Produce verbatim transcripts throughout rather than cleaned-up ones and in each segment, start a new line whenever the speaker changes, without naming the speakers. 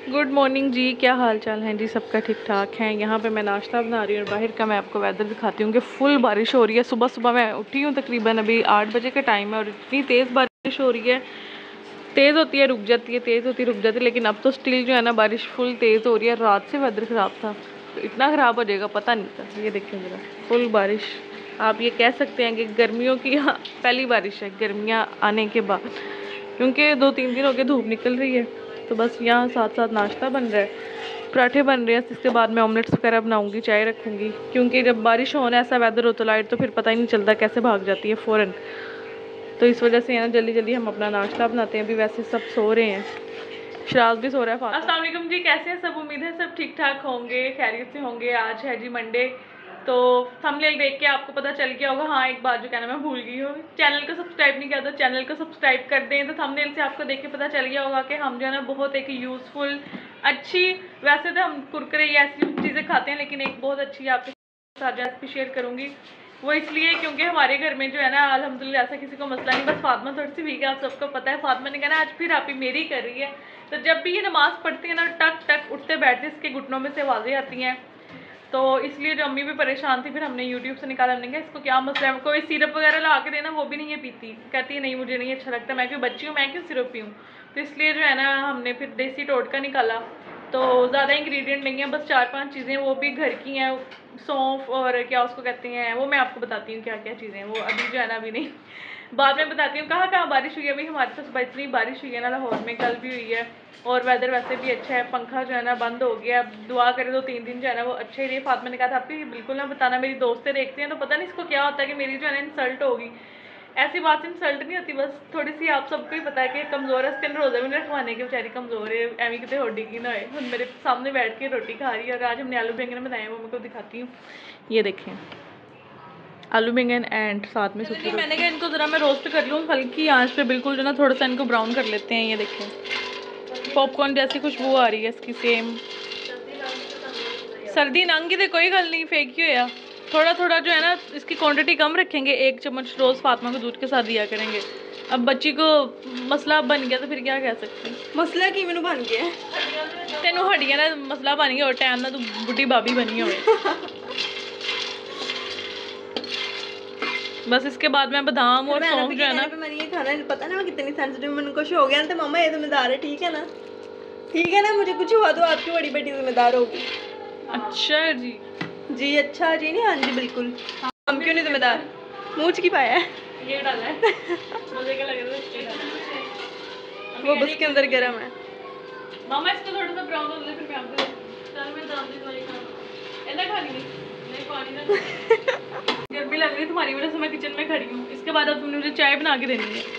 Good morning जी, क्या हाल चाल है जी? सबका ठीक ठाक है। यहाँ पे मैं नाश्ता बना रही हूँ और बाहर का मैं आपको वेदर दिखाती हूँ कि फुल बारिश हो रही है। सुबह सुबह मैं उठी हूँ, तकरीबन अभी आठ बजे का टाइम है और इतनी तेज़ बारिश हो रही है। तेज़ होती है रुक जाती है, तेज़ होती है रुक जाती है, लेकिन अब तो स्टिल जो है ना बारिश फुल तेज़ हो रही है। रात से वेदर ख़राब था, तो इतना ख़राब हो जाएगा पता नहीं था। ये देखें ज़रा, फुल बारिश। आप ये कह सकते हैं कि गर्मियों की यहाँ पहली बारिश है गर्मियाँ आने के बाद, क्योंकि दो तीन दिन हो गए धूप निकल रही है। तो बस यहाँ साथ साथ नाश्ता बन रहा है, पराठे बन रहे हैं। इसके बाद मैं ऑमलेट्स वगैरह बनाऊंगी, चाय रखूँगी, क्योंकि जब बारिश हो ना ऐसा वेदर हो तो लाइट तो फिर पता ही नहीं चलता कैसे भाग जाती है फ़ौरन। तो इस वजह से ना जल्दी जल्दी हम अपना नाश्ता बनाते हैं। अभी वैसे सब सो रहे हैं, शराज भी सो रहा है। अस्सलाम वालेकुम जी, कैसे हैं सब? उम्मीद है सब ठीक ठाक होंगे, खैरियत से होंगे। आज है जी मंडे, तो थंबनेल देख के आपको पता चल गया होगा। हाँ, एक बात जो कहना मैं भूल गई हूँ, चैनल को सब्सक्राइब नहीं किया तो चैनल को सब्सक्राइब कर दें। तो थंबनेल से आपको देख के पता चल गया होगा कि हम जो है ना बहुत एक यूज़फुल अच्छी, वैसे तो हम कुरकुरे या ऐसी चीज़ें खाते हैं, लेकिन एक बहुत अच्छी आपके साथ रेसिपी शेयर करूँगी। वो इसलिए क्योंकि हमारे घर में जो है ना अल्हम्दुलिल्लाह ऐसा किसी को मसला नहीं, बस फातिमा थोड़ी सी वीक है, आप सबको पता है। फातिमा ने कहना आज फिर आप ही मेरी कर रही है। तो जब भी ये नमाज़ पढ़ती है ना, टक टक उठते बैठते इसके घुटनों में से आवाज़ें आती हैं। तो इसलिए जो अम्मी भी परेशान थी, फिर हमने यूट्यूब से निकाला। हमने कहा इसको क्या मसला है, कोई सिरप वगैरह ला के देना, वो भी नहीं है पीती। कहती है नहीं मुझे नहीं अच्छा लगता, मैं क्यों बच्ची हूँ, मैं क्यों सिरप पीऊँ। तो इसलिए जो है ना हमने फिर देसी टोटका निकाला। तो ज़्यादा इंग्रेडिएंट नहीं है, बस चार पांच चीज़ें, वो भी घर की हैं। सौंफ और क्या उसको कहते हैं, वो मैं आपको बताती हूँ क्या क्या चीज़ें हैं। वो अभी जो है ना अभी नहीं, बाद में बताती हूँ। कहाँ कहाँ बारिश हुई है अभी हमारे तो सुबह इतनी बारिश हुई है ना, लाहौर में कल भी हुई है। और वेदर वैसे भी अच्छा है, पंखा जो है ना बंद हो गया। अब दुआ करें तो तीन दिन जो है ना वो अच्छे ही रहे। फातिमा ने कहा था आपकी बिल्कुल ना बताना, मेरी दोस्तें देखती हैं तो पता नहीं इसको क्या होता है कि मेरी जो है ना इंसल्ट होगी। ऐसी बात से इंसल्ट नहीं होती, बस थोड़ी सी आप सबको ही पता है कि कमज़ोर है। इसके रोज़ा भी नहीं रखवाने के, बेचारी कमज़ोर है, एवं कितने होडी की ना है। मेरे सामने बैठ के रोटी खा रही है। और आज हमने आलू बैंगन बनाए हैं, वो मैं को दिखाती हूँ। ये देखें आलू बैंगन एंड साथ में सूखी। मैंने कहा इनको ज़रा मैं रोस्ट कर लूँ हल्की आंच पे, बिल्कुल जो ना थोड़ा सा इनको ब्राउन कर लेते हैं। ये देखें पॉपकॉर्न जैसी खुशबू आ रही है इसकी सेम। सर्दी नंगी तो कोई गल नहीं, फेंकी हो। थोड़ा थोड़ा जो है ना इसकी क्वांटिटी कम रखेंगे, एक चम्मच रोज़ फातिमा को दूध के साथ दिया करेंगे। अब बच्ची को मसला बन गया तो फिर क्या कह सकते हैं। मसला की मैनू बन गया तेनू हड्डियां ना मसला बन गया और टाइम ना तू बुढ़ी बाबी बनी हो। बस इसके बाद मैं बादाम और सौंफ जो है ना, मैंने ये खाना पता ना मैं कितनी सेंसिटिव, मैंने कुछ हो गया ना तो मामा ये जिम्मेदार है, ठीक है ना, ठीक है ना, मुझे कुछ हुआ तो आपकी बड़ी बेटी जिम्मेदार होगी। अच्छा जी जी, अच्छा जी नहीं, हाँ जी बिल्कुल। हम क्यों नहीं जिम्मेदार, मुँह की पाया है ये डाला है मुझे क्या लग रहा है वो बस के अंदर गर्म है। मामा इसको थोड़ा सा ब्राउन हो जाए फिर मैं आपको चल मैं दाल दी दवाई खा ऐसा खानी नहीं नहीं पानी ना गर्मी लग रही है तुम्हारी वजह से मैं किचन में खड़ी हूँ। इसके बाद अब तुमने मुझे चाय बना के देनी है।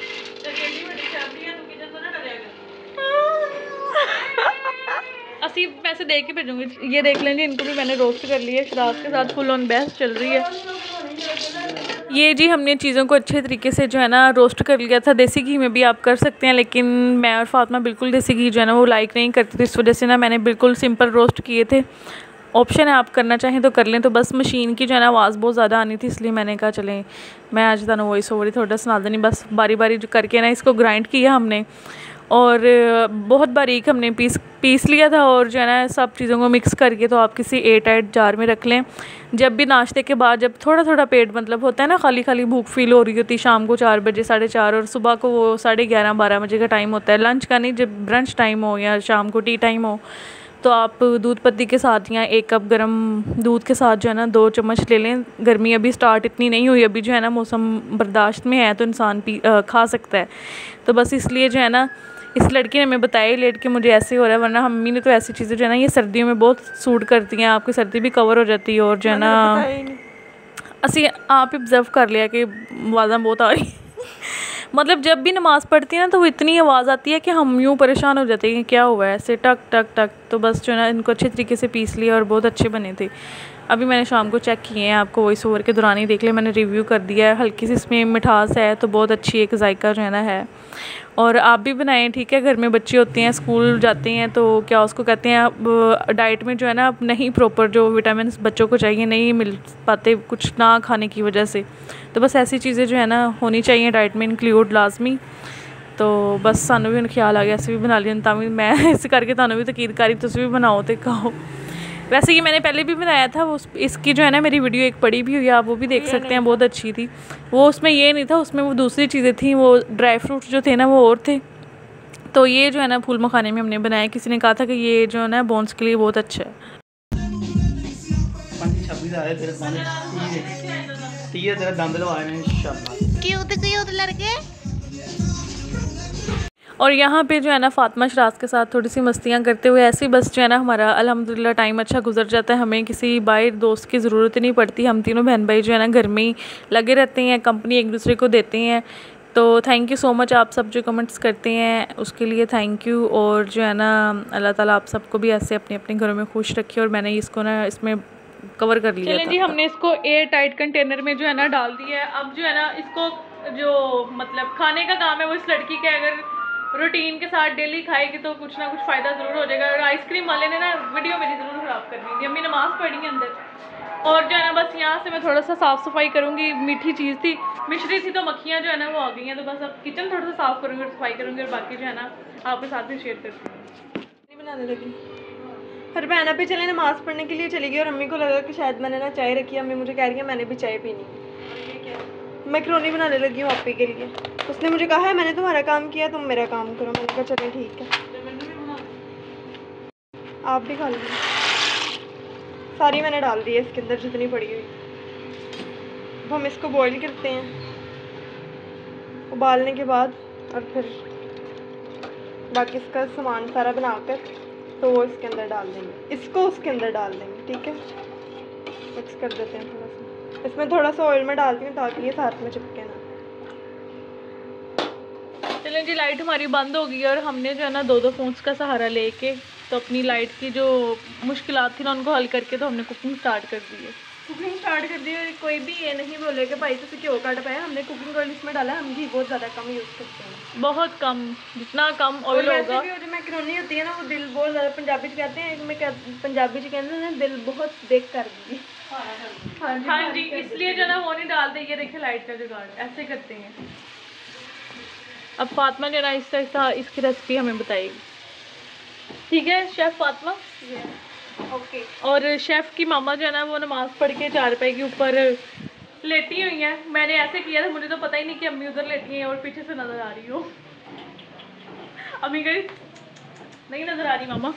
असी पैसे दे के भेजूंगी। ये देख लेंगे, इनको भी मैंने रोस्ट कर लिया शराब के साथ, फुल ऑन बहस चल रही है। ये जी हमने चीज़ों को अच्छे तरीके से जो है ना रोस्ट कर लिया था। देसी घी में भी आप कर सकते हैं, लेकिन मैं और फातिमा बिल्कुल देसी घी जो है ना वो लाइक नहीं करती थी, इस वजह से ना मैंने बिल्कुल सिंपल रोस्ट किए थे। ऑप्शन है, आप करना चाहें तो कर लें। तो बस मशीन की जो है ना आवाज़ बहुत ज़्यादा आनी थी, इसलिए मैंने कहा चलें मैं आज तुहानू वॉइस ओवर थोड़ा सुना देनी। बस बारी बारी करके ना इसको ग्राइंड किया हमने और बहुत बारीक हमने पीस पीस लिया था। और जो है ना सब चीज़ों को मिक्स करके तो आप किसी एयर टाइट जार में रख लें। जब भी नाश्ते के बाद जब थोड़ा थोड़ा पेट मतलब होता है ना, खाली खाली भूख फील हो रही होती है शाम को चार बजे साढ़े चार, और सुबह को वो साढ़े ग्यारह बारह बजे का टाइम होता है लंच का, नहीं जब ब्रंच टाइम हो या शाम को टी टाइम हो, तो आप दूध पत्ती के साथ या एक कप गरम दूध के साथ जो है ना दो चम्मच ले लें। गर्मी अभी स्टार्ट इतनी नहीं हुई, अभी जो है ना मौसम बर्दाश्त में है तो इंसान पी आ, खा सकता है। तो बस इसलिए जो है ना इस लड़की ने हमें बताया लेट के मुझे ऐसे हो रहा है, वरना मम्मी ने तो ऐसी चीज़ें जो है ना ये सर्दियों में बहुत सूट करती हैं, आपकी सर्दी भी कवर हो जाती है। और जो है ना असी आप ऑब्जर्व कर लिया कि आवाज़ें बहुत आ रही मतलब जब भी नमाज़ पढ़ती है ना तो वो इतनी आवाज़ आती है कि हम यूँ परेशान हो जाते हैं कि क्या हुआ है, ऐसे टक टक टक। तो बस जो है ना इनको अच्छे तरीके से पीस लिया और बहुत अच्छे बने थे। अभी मैंने शाम को चेक किए हैं, आपको वॉइस ओवर के दौरान ही देख लिया, मैंने रिव्यू कर दिया है। हल्की सी इसमें मिठास है तो बहुत अच्छी एक जायका जो है ना है। और आप भी बनाएं, ठीक है। घर में बच्चे होते हैं, स्कूल जाते हैं, तो क्या उसको कहते हैं अब डाइट में जो है ना अब नहीं प्रॉपर जो विटामिन बच्चों को चाहिए नहीं मिल पाते कुछ ना खाने की वजह से। तो बस ऐसी चीज़ें जो है ना होनी चाहिए डाइट में इंक्लूड लाजमी। तो बस सानू भी ख्याल आ गया असी भी बना लिया, तां मैं इस करके तुहानू भी तकीद करी तुसीं भी बनाओ तो खाओ। वैसे ये मैंने पहले भी बनाया था, वो इसकी जो है ना मेरी वीडियो एक पड़ी भी हुई है, आप वो भी देख सकते हैं, बहुत अच्छी थी वो। उसमें ये नहीं था, उसमें वो दूसरी चीज़ें थी, वो ड्राई फ्रूट्स जो थे ना वो और थे। तो ये जो है ना फूल मखाने में हमने बनाया, किसी ने कहा था कि ये जो है ना बोन्स के लिए बहुत अच्छा है। और यहाँ पे जो है ना फातिमा शराज के साथ थोड़ी सी मस्तियाँ करते हुए ऐसे ही बस जो है ना हमारा अल्हम्दुलिल्लाह टाइम अच्छा गुजर जाता है। हमें किसी बाहर दोस्त की ज़रूरत ही नहीं पड़ती, हम तीनों बहन भाई जो है ना घर में ही लगे रहते हैं, कंपनी एक दूसरे को देते हैं। तो थैंक यू सो मच आप सब जो कमेंट्स करते हैं उसके लिए थैंक यू। और जो है ना अल्लाह ताला आप सबको भी ऐसे अपने अपने घरों में खुश रखे। और मैंने इसको ना इसमें कवर कर लिया। चलें जी, हमने इसको एयर टाइट कंटेनर में जो है ना डाल दिया है। अब जो है ना इसको जो मतलब खाने का काम है वो इस लड़की के अगर रूटीन के साथ डेली खाएगी तो कुछ ना कुछ फ़ायदा ज़रूर हो जाएगा। और आइसक्रीम वाले ने ना वीडियो मेरी ज़रूर ख़राब कर दी थी। अम्मी नमाज़ पढ़ी है अंदर, और जो है ना बस यहाँ से मैं थोड़ा सा साफ़ सफाई करूँगी। मीठी चीज़ थी, मिश्री थी, तो मक्खियाँ जो है ना वो आ गई हैं। तो बस अब किचन थोड़ा सा साफ़ करूँगी और सफाई करूँगी, और बाकी जो है ना आपके साथ भी शेयर करती हूँ। नहीं बनाने लगी हर बहन अभी चले नमाज़ पढ़ने के लिए चली गई, और अम्मी को लगा कि शायद मैंने ना चाय रखी है। अम्मी मुझे कह रही है मैंने भी चाय पीनी। मैक्रोनी बनाने लगी हूँ आपी के लिए। उसने मुझे कहा है मैंने तुम्हारा काम किया, तुम मेरा काम करो। मैंने कहा चलें ठीक है, आप भी खा लीजिए। सारी मैंने डाल दी है इसके अंदर जितनी पड़ी हुई। अब हम इसको बॉईल करते हैं, उबालने के बाद, और फिर बाकी इसका सामान सारा बनाकर तो वो इसके अंदर डाल देंगे, इसको उसके अंदर डाल देंगे। ठीक है, मिक्स कर देते हैं थोड़ा सा। इसमें थोड़ा सा ऑयल में डालती हूँ ताकि ये साथ में चिपके ना। चलें जी, लाइट हमारी बंद हो गई और हमने जो है ना दो दो फोन्स का सहारा लेके तो अपनी लाइट की जो मुश्किलात थी ना उनको हल करके तो हमने कुकिंग स्टार्ट कर दी है। कुकिंग स्टार्ट कर दी, और कोई भी ये नहीं बोले कि भाई तुझे क्यों काट पाया। हमने कुकिंग ऑयल इसमें डाला, हम घी बहुत ज़्यादा कम यूज़ करते हैं, बहुत कम, जितना कम ऑयल होगा। जो मैक्रोनी होती है ना वो दिल बहुत ज़्यादा, पंजाबी कहते हैं, मैं पंजाबी कहते हैं ना दिल बहुत देख कर दी। हाँ जी, इसलिए जो ना वो नहीं डालते। ये देखिए लाइट का जुगाड़ ऐसे करते हैं। अब फातिमा जो ना आहिस्ता आहिस्ता इसकी रेसिपी हमें बताएगी। ठीक है शेफ़ फातिमा? ओके। और शेफ़ की मामा जो है ना वो नमाज़ पढ़ के चारपाई के ऊपर लेटी हुई हैं। मैंने ऐसे किया था, मुझे तो पता ही नहीं कि अम्मी उधर लेटी हैं और पीछे से नज़र आ रही हो। अम्मी गई नहीं नज़र आ रही मामा।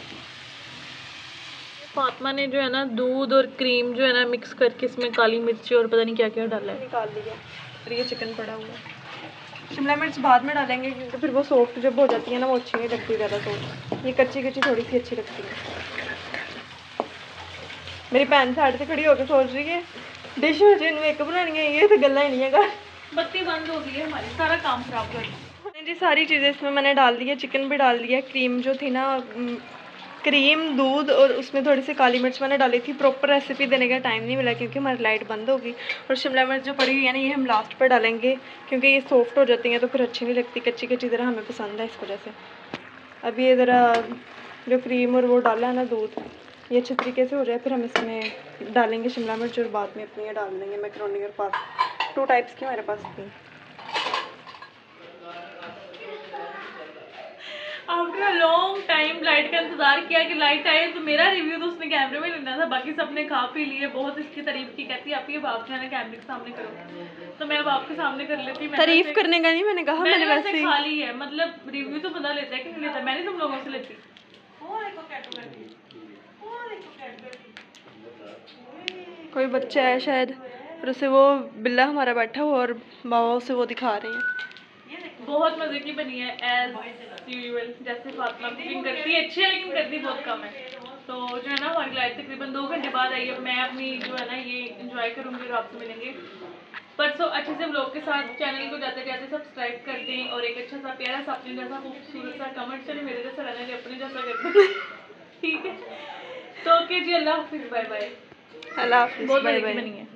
फातिमा ने जो है ना दूध और क्रीम जो है ना मिक्स करके इसमें काली मिर्ची और पता नहीं क्या क्या डाला है, निकाल लिया। और ये चिकन पड़ा हुआ है। शिमला मिर्च बाद में डालेंगे क्योंकि फिर वो सॉफ्ट जब हो जाती है ना वो अच्छी नहीं लगती ज़्यादा सॉफ्ट। ये कच्ची कच्ची थोड़ी सी अच्छी लगती है। मेरी भैन साइड से खड़ी होकर सोच रही है डिश में जिन मेकअप बनानी है, ये तो गल्ला ही नहीं है। घर बत्ती बंद हो गई है हमारी, सारा काम खराब कर दी जी। सारी चीज़ें इसमें मैंने डाल दी है, चिकन भी डाल दिया, क्रीम जो थी ना, क्रीम, दूध और उसमें थोड़ी सी काली मिर्च मैंने डाली थी। प्रॉपर रेसिपी देने का टाइम नहीं मिला क्योंकि हमारी लाइट बंद होगी। और शिमला मिर्च जो पड़ी हुई है ना ये हम लास्ट पर डालेंगे क्योंकि ये सॉफ्ट हो जाती हैं तो फिर अच्छी नहीं लगती, कच्ची कच्ची ज़रा हमें पसंद है इस वजह से। अब ये ज़रा जो क्रीम और वो डाला है ना दूध, ये अच्छे तरीके से हो जाए फिर हम इसमें डालेंगे शिमला मिर्च और बाद में अपनी ये डाल देंगे मैक्रोनी और पास। टू टाइप्स की हमारे पास थी। After a long time light का इंतज़ार किया कि लाइट आए, तो मेरा रिव्यू तो उसने कैमरे में लेना था, बाकी सबने खा पी लिए। बहुत इसकी तारीफ की, कहती है आप ये बाप जो है ना कैमरे के सामने करो, तो मैं बाप के सामने कर लेती। तारीफ करने का नहीं, मैंने कहा मैंने वैसे खा ली है। मतलब रिव्यू तो बंदा लेता है कि नहीं लेता, मैंने तुम लोगों से लेती। कोई बच्चा है शायद और उसे वो बिल्ला हमारा बैठा हुआ और बाबा उसे वो दिखा रहे हैं। बहुत मज़े की बनी है एज यूजुअल, जैसे फातिमा कुकिंग करती है अच्छी है लेकिन करती बहुत कम है। तो जो है ना हमारी लाइट तकरीबन दो घंटे बाद आई है। मैं अपनी जो है ना ये इंजॉय करूँगी और आपसे मिलेंगे परसों अच्छे से व्लॉग के साथ। चैनल को जाते जाते सब्सक्राइब कर दें और एक अच्छा सा प्यारा सा अपने जैसा खूबसूरत सा कमेंट चले मेरे जैसा रहने के अपने जैसा कर दें। ठीक है, तो ओके जी, अल्लाह हाफिज़, बाय बाय। अल्लाह हाफिज़, बाय बाय।